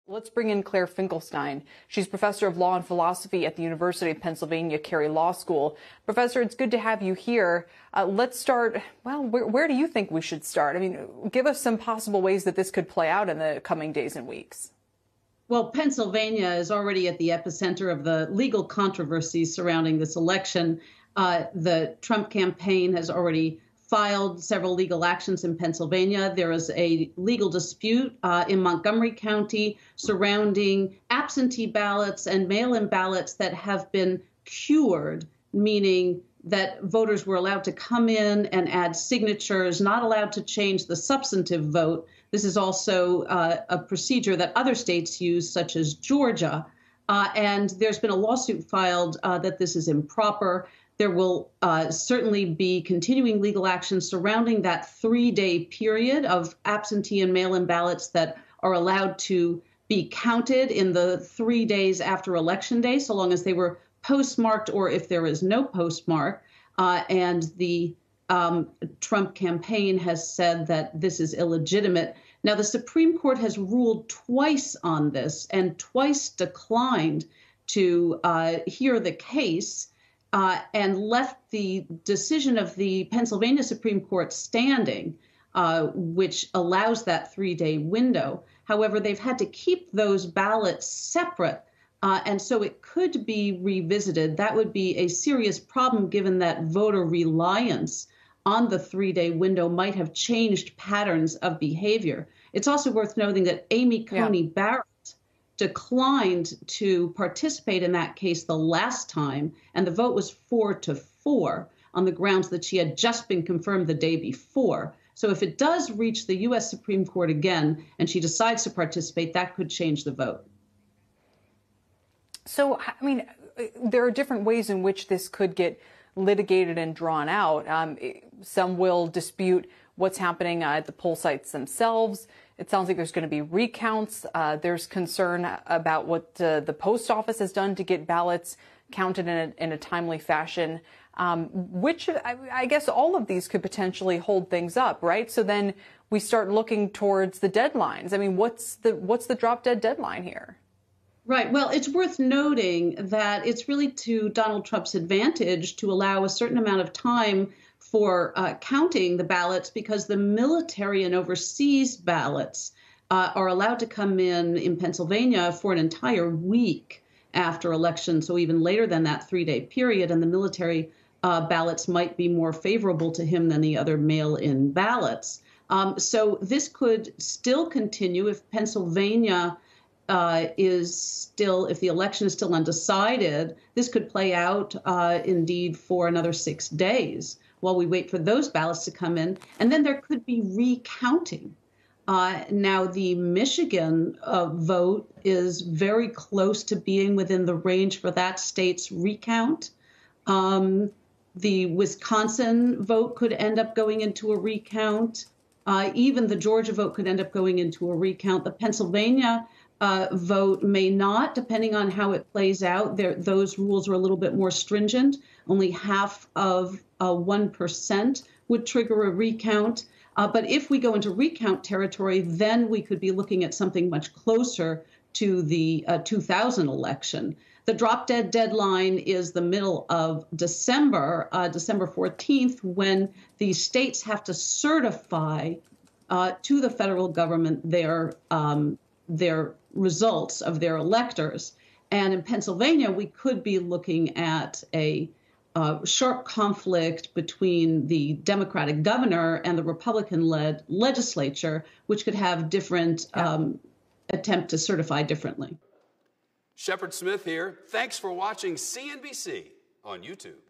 Let's bring in Claire Finkelstein. She's professor of law and philosophy at the University of Pennsylvania Carey Law School. Professor, it's good to have you here. Let's start, well, where do you think we should start? I mean, give us some possible ways that this could play out in the coming days and weeks. Well, Pennsylvania is already at the epicenter of the legal controversies surrounding this election. The Trump campaign has already filed several legal actions in Pennsylvania. There is a legal dispute in Montgomery County surrounding absentee ballots and mail-in ballots that have been cured, meaning that voters were allowed to come in and add signatures, not allowed to change the substantive vote. This is also a procedure that other states use, such as Georgia. And there's been a lawsuit filed that this is improper. There will certainly be continuing legal action surrounding that 3-day period of absentee and mail-in ballots that are allowed to be counted in the 3 days after Election Day, so long as they were postmarked or if there is no postmark. And the Trump campaign has said that this is illegitimate. Now, the Supreme Court has ruled twice on this and twice declined to hear the case. And left the decision of the Pennsylvania Supreme Court standing, which allows that 3-day window. However, they've had to keep those ballots separate, and so it could be revisited. That would be a serious problem given that voter reliance on the 3-day window might have changed patterns of behavior. It's also worth noting that Amy Coney Barrett declined to participate in that case the last time, and the vote was 4-4 on the grounds that she had just been confirmed the day before. So if it does reach the U.S. Supreme Court again and she decides to participate, that could change the vote. So, I mean, there are different ways in which this could get litigated and drawn out. Some will dispute what's happening at the poll sites themselves. It sounds like there's going to be recounts. There's concern about what the post office has done to get ballots counted in a timely fashion, which I guess all of these could potentially hold things up, right? So then we start looking towards the deadlines. I mean, what's the drop dead deadline here? Right. Well, it's worth noting that it's really to Donald Trump's advantage to allow a certain amount of time for counting the ballots, because the military and overseas ballots are allowed to come in Pennsylvania for an entire week after election, so even later than that 3-day period, and the military ballots might be more favorable to him than the other mail-in ballots. So this could still continue if Pennsylvania if the election is still undecided. This could play out indeed for another 6 days while we wait for those ballots to come in. And then there could be recounting. Now, the Michigan vote is very close to being within the range for that state's recount. The Wisconsin vote could end up going into a recount. Even the Georgia vote could end up going into a recount. The Pennsylvania vote may not, depending on how it plays out. Those rules are a little bit more stringent. Only half of 1% would trigger a recount. But if we go into recount territory, then we could be looking at something much closer to the 2000 election. The drop dead deadline is the middle of December, December 14th, when the states have to certify to the federal government their results of their electors. And in Pennsylvania, we could be looking at a sharp conflict between the Democratic governor and the Republican-led legislature, which could have different attempt to certify differently. Shepard Smith here. Thanks for watching CNBC on YouTube.